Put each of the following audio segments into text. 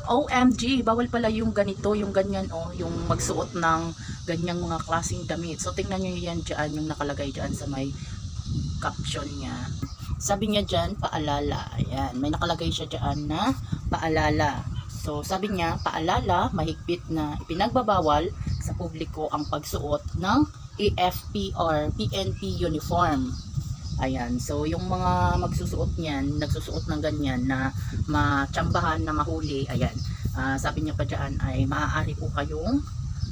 OMG, bawal pala yung ganito, yung ganyan oh, yung magsuot ng ganyang mga klaseng damit. So tingnan nyo yan dyan, yung nakalagay dyan sa may caption niya. Sabi niya dyan, paalala. Ayan, may nakalagay siya dyan na paalala. So sabi niya, paalala, mahigpit na ipinagbabawal sa publiko ang pagsuot ng AFP or PNP uniform. Ayan, so yung mga magsusuot niyan, nagsusuot ng ganyan na matsambahan na mahuli, ayan, sabi niya pa dyan ay maaari po kayong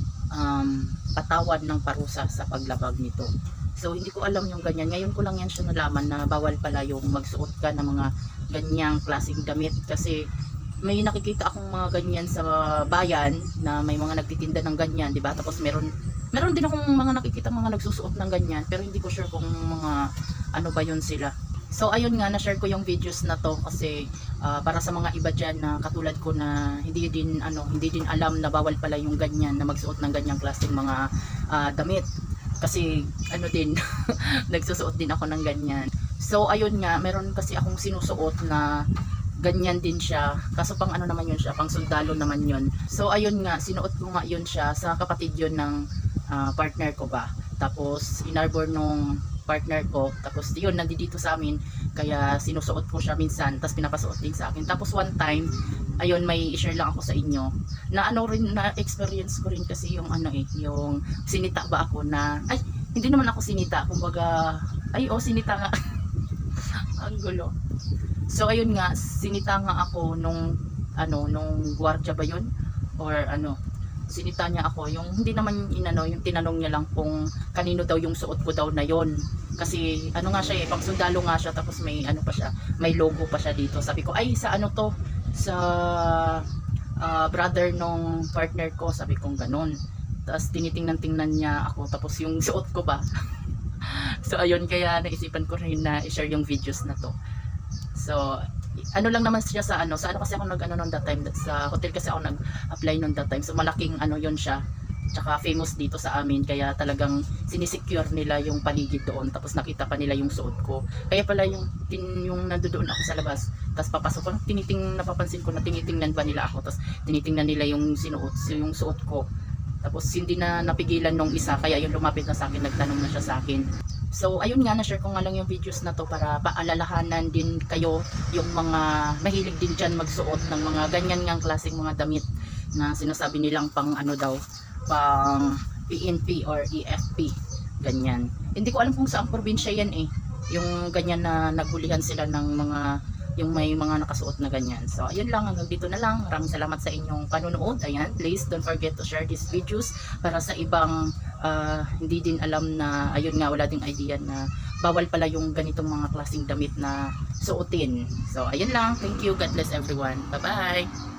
patawad ng parusa sa paglabag nito. So hindi ko alam yung ganyan, ngayon ko lang yan siya nalaman na bawal pala yung magsuot ka ng mga ganyang klaseng damit, kasi may nakikita akong mga ganyan sa bayan na may mga nagtitinda ng ganyan, di ba? Tapos meron din akong mga nakikita mga nagsusuot ng ganyan, pero hindi ko sure kung mga ano ba yun sila. So ayun nga, na-share ko yung videos na to kasi para sa mga iba dyan na katulad ko na hindi din alam na bawal pala yung ganyan, na magsuot ng ganyang klaseng mga damit. Kasi ano din, nagsusuot din ako ng ganyan. So ayun nga, meron kasi akong sinusuot na ganyan din siya, kaso pang ano naman yun siya, pang sundalo naman yun. So ayun nga, sinuot ko nga yun siya sa kapatid yun ng partner ko ba. Tapos inarbor nung partner ko, tapos yun, nandito sa amin, kaya sinusuot ko siya minsan, tapos pinapasuot din sa akin. Tapos one time, ayun, may i-share lang ako sa inyo, na ano rin, na experience ko rin kasi yung ano yung sinita ba ako na, ay, hindi naman ako sinita, kumbaga, ay, sinita nga, ang gulo. So ayun nga, sinita nga ako nung gwardiya ba yun, or sinita niya ako, yung hindi naman yung tinanong niya lang kung kanino daw yung suot ko daw na yon, kasi nga siya pang sundalo nga siya, tapos may pa siya, may logo pa siya dito. Sabi ko, ay sa to, sa brother nung partner ko, sabi kong ganun. Tapos tinitingnan niya ako, tapos yung suot ko ba. So ayun, kaya naisipan ko rin na i-share yung videos na to. So lang naman siya sa kasi ako nung that time, sa hotel kasi ako nag-apply nung that time. So malaking yon siya, tsaka famous dito sa amin, kaya talagang sinisecure nila yung paligid doon. Tapos nakita pa nila yung suot ko, kaya pala yung nandoon ako sa labas, tapos papasok ko, napapansin ko na tinitingnan ba nila ako, tapos tinitingnan nila yung suot ko. Tapos hindi na napigilan nung isa, kaya yung lumapit na sa akin, nagtanong na siya sa akin. So ayun nga, na-share ko nga lang yung videos na to para paalalahanan din kayo, yung mga mahilig din dyan magsuot ng mga ganyan ngang klaseng mga damit na sinasabi nilang pang pang PNP or EFP, ganyan. Hindi ko alam kung saang probinsya yan yung ganyan na naghulihan sila ng mga, yung may mga nakasuot na ganyan. So ayun lang, hanggang dito na lang. Maraming salamat sa inyong panunood. Ayan, please don't forget to share these videos para sa ibang hindi din alam na, ayun nga, wala ding idea na bawal pala yung ganitong mga klaseng damit na suotin. So ayun lang, thank you, God bless everyone, bye bye.